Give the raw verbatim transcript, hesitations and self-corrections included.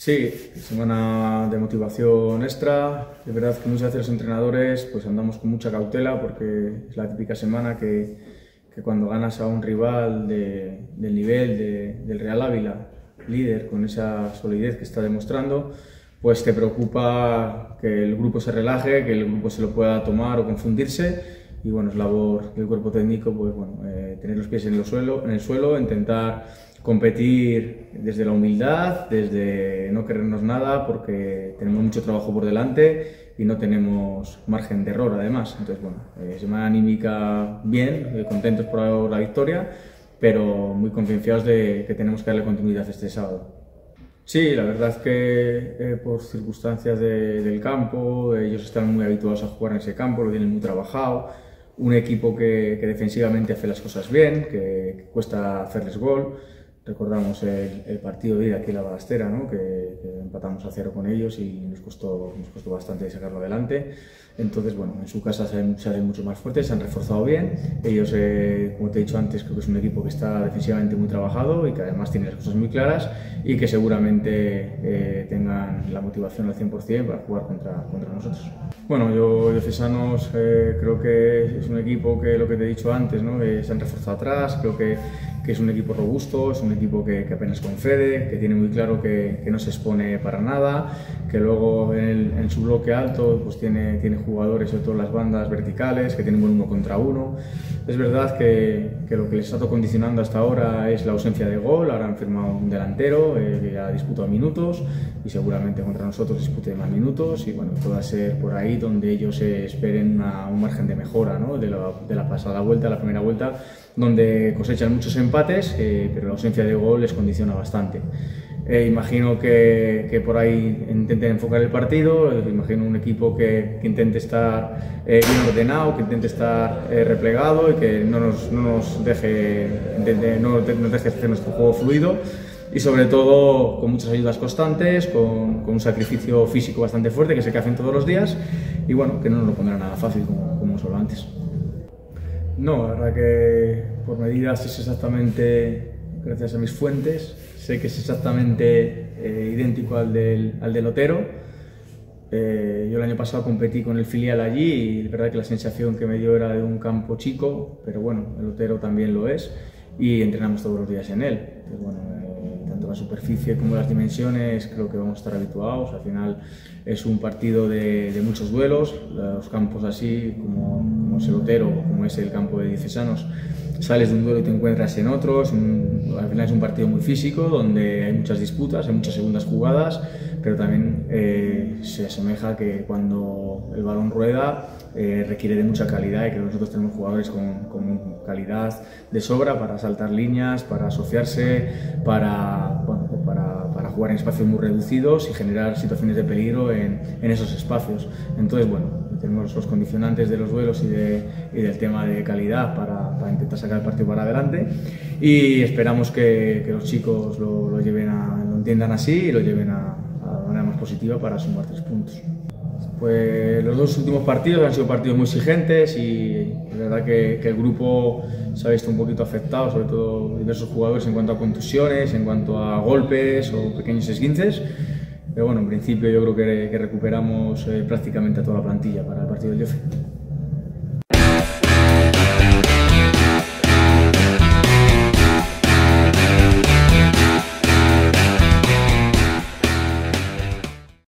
Sí, semana de motivación extra. Es verdad que muchas veces los entrenadores pues andamos con mucha cautela porque es la típica semana que, que cuando ganas a un rival de, del nivel de, del Real Ávila, líder, con esa solidez que está demostrando, pues te preocupa que el grupo se relaje, que el grupo se lo pueda tomar o confundirse. Y bueno, es labor del cuerpo técnico pues, bueno, eh, tener los pies en el, suelo, en el suelo, intentar competir desde la humildad, desde no querernos nada, porque tenemos mucho trabajo por delante y no tenemos margen de error además. Entonces, bueno, eh, semana anímica bien, eh, contentos por la victoria, pero muy concienciados de que tenemos que darle continuidad este sábado. Sí, la verdad es que eh, por circunstancias de, del campo, ellos están muy habituados a jugar en ese campo, lo tienen muy trabajado. Un equipo que, que defensivamente hace las cosas bien, que, que cuesta hacerles gol. Recordamos el, el partido de ida aquí en la Balastera, ¿no? que, que empatamos a cero con ellos y nos costó, nos costó bastante sacarlo adelante. Entonces, bueno, en su casa salen, salen mucho más fuertes, se han reforzado bien. Ellos, eh, como te he dicho antes, creo que es un equipo que está defensivamente muy trabajado y que además tiene las cosas muy claras y que seguramente eh, tengan la motivación al cien por cien para jugar contra, contra nosotros. Bueno, yo de Cesanos eh, creo que es un equipo que, lo que te he dicho antes, ¿no? que se han reforzado atrás, creo que, que es un equipo robusto, es un equipo que, que apenas concede, que tiene muy claro que, que no se expone para nada, que luego en, el, en su bloque alto pues tiene, tiene jugadores, sobre todo las bandas verticales, que tienen buen uno contra uno. Es verdad que, que lo que les ha estado condicionando hasta ahora es la ausencia de gol. Ahora han firmado un delantero eh, que ha disputado minutos y seguramente contra nosotros dispute más minutos y bueno, pueda ser por ahí donde ellos eh, esperen una, un margen de mejora, ¿no? de, la, de la pasada vuelta, la primera vuelta, donde cosechan muchos empates, eh, pero la ausencia de gol les condiciona bastante. Eh, imagino que, que por ahí intenten enfocar el partido, eh, imagino un equipo que, que intente estar eh, bien ordenado, que intente estar eh, replegado y que no nos, no nos deje, intente, no nos deje hacer nuestro juego fluido y sobre todo con muchas ayudas constantes, con, con un sacrificio físico bastante fuerte que sé que hacen todos los días y bueno, que no nos lo pondrá nada fácil como, como solo antes. No, la verdad que por medidas es exactamente, gracias a mis fuentes, sé que es exactamente eh, idéntico al del, al del Otero. Eh, yo el año pasado competí con el filial allí y es verdad que la sensación que me dio era de un campo chico, pero bueno, el Otero también lo es y entrenamos todos los días en él. Entonces, bueno, eh, tanto la superficie como las dimensiones creo que vamos a estar habituados. Al final es un partido de, de muchos duelos, los campos así como, como es el Otero, como es el campo de Cesanos. Sales de un duelo y te encuentras en otros, un, al final es un partido muy físico donde hay muchas disputas, hay muchas segundas jugadas, pero también eh, se asemeja que cuando el balón rueda eh, requiere de mucha calidad y que nosotros tenemos jugadores con, con calidad de sobra para saltar líneas, para asociarse, para, bueno, para, para jugar en espacios muy reducidos y generar situaciones de peligro en, en esos espacios. Entonces, bueno, tenemos los condicionantes de los duelos y, de, y del tema de calidad para, para intentar sacar el partido para adelante y esperamos que, que los chicos lo, lo, lleven a, lo entiendan así y lo lleven a, a de manera más positiva para sumar tres puntos. Pues los dos últimos partidos han sido partidos muy exigentes y es verdad que, que el grupo se ha visto un poquito afectado, sobre todo diversos jugadores en cuanto a contusiones, en cuanto a golpes o pequeños esguinces. Pero bueno, en principio yo creo que, que recuperamos eh, prácticamente a toda la plantilla para el partido del Jofe.